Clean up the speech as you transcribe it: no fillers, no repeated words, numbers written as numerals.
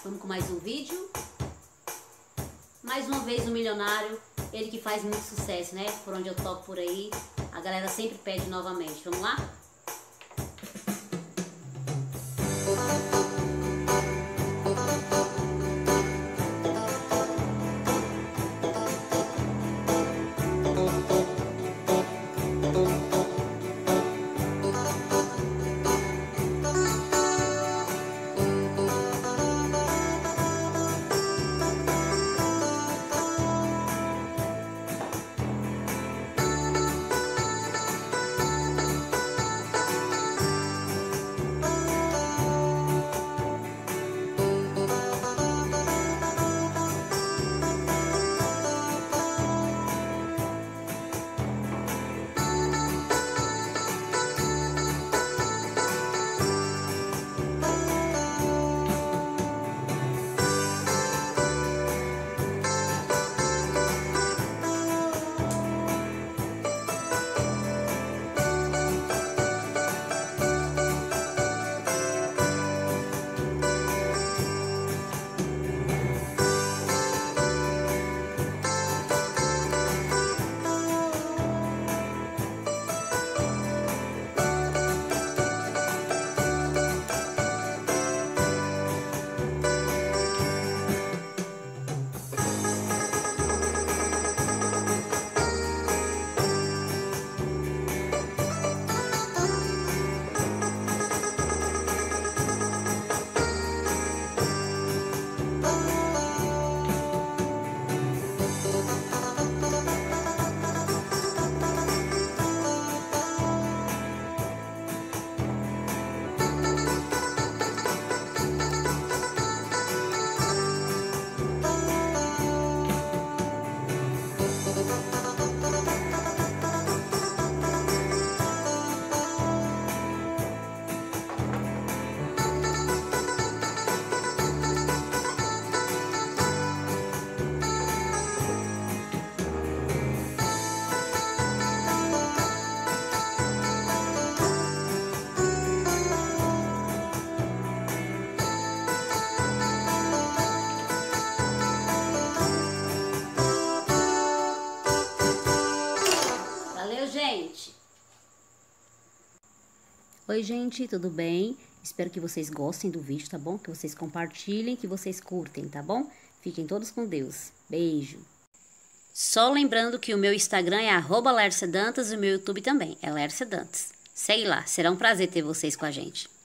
Vamos com mais um vídeo. Mais uma vez o milionário, ele que faz muito sucesso, né? Por onde eu toco por aí, a galera sempre pede novamente. Vamos lá? Valeu, gente! Oi, gente, tudo bem? Espero que vocês gostem do vídeo, tá bom? Que vocês compartilhem, que vocês curtem, tá bom? Fiquem todos com Deus. Beijo! Só lembrando que o meu Instagram é @LerciaDantas e o meu YouTube também é Lercia Dantas. Segue lá, será um prazer ter vocês com a gente.